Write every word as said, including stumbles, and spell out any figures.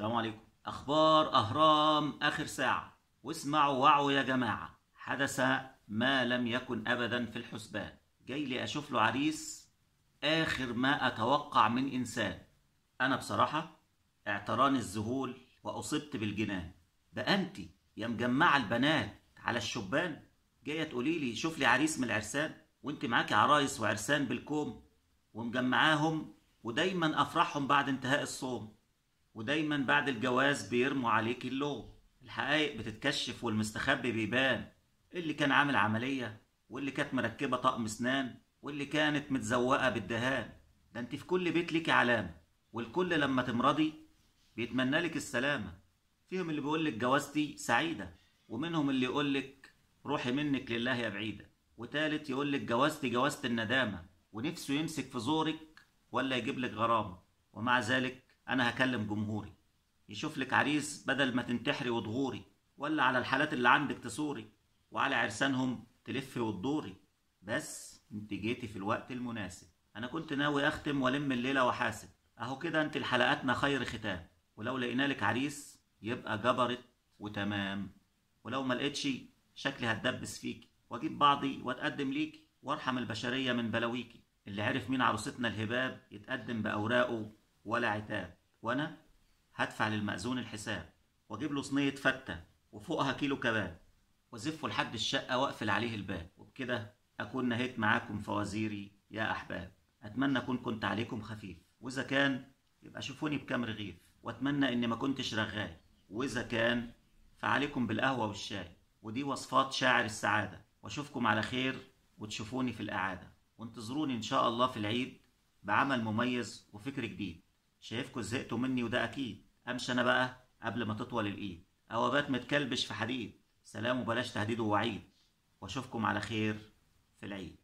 السلام عليكم. أخبار أهرام آخر ساعة، واسمعوا وعوا يا جماعة. حدث ما لم يكن أبدا في الحسبان. جاي لي أشوف له عريس آخر ما أتوقع من إنسان. أنا بصراحة اعتراني الذهول وأصبت بالجنان. ده أنت يا مجمعة البنات على الشبان جاية تقولي لي شوف لي عريس من العرسان، وانت معاكي عرايس وعرسان بالكوم ومجمعاهم، ودايما أفرحهم بعد انتهاء الصوم، ودايما بعد الجواز بيرموا عليك اللوم. الحقائق بتتكشف والمستخبي بيبان، اللي كان عامل عملية واللي كانت مركبة طقم اسنان واللي كانت متزوقة بالدهان. ده انت في كل بيت ليكي علامة، والكل لما تمرضي بيتمنى لك السلامة. فيهم اللي بيقولك جوازتي سعيدة، ومنهم اللي يقولك روحي منك لله يا بعيدة، وتالت يقولك جوازتي جوازة الندامة، ونفسه يمسك في زورك ولا يجيب لك غرامة. ومع ذلك أنا هكلم جمهوري يشوف لك عريس بدل ما تنتحري وتغوري، ولا على الحالات اللي عندك تصوري وعلى عرسانهم تلفي وتدوري. بس انت جيتي في الوقت المناسب. أنا كنت ناوي أختم وألم الليلة وحاسب، أهو كده انت لحلقاتنا خير ختام. ولو لقينا لك عريس يبقى جبرت وتمام، ولو ما لقيتش شكلي هتدبس فيكي واجيب بعضي واتقدم ليكي وارحم البشرية من بلاويكي. اللي عرف مين عروستنا الهباب يتقدم بأوراقه ولا عتاب، وانا هدفع للمأذون الحساب، واجيب له صينية فتة وفوقها كيلو كباب، وازفه لحد الشقة واقفل عليه الباب. وبكده اكون نهيت معاكم فوازيري يا احباب. اتمنى اكون كنت عليكم خفيف، واذا كان يبقى شوفوني بكام رغيف، واتمنى اني ما كنتش رغاي، واذا كان فعليكم بالقهوة والشاي. ودي وصفات شاعر السعادة، واشوفكم على خير وتشوفوني في الإعادة، وانتظروني ان شاء الله في العيد بعمل مميز وفكر جديد. شايفكوا زهقتوا مني وده اكيد، امشي انا بقى قبل ما تطول الايد، او ابات متكلبش في حديد. سلام وبلاش تهديد ووعيد، واشوفكم على خير في العيد.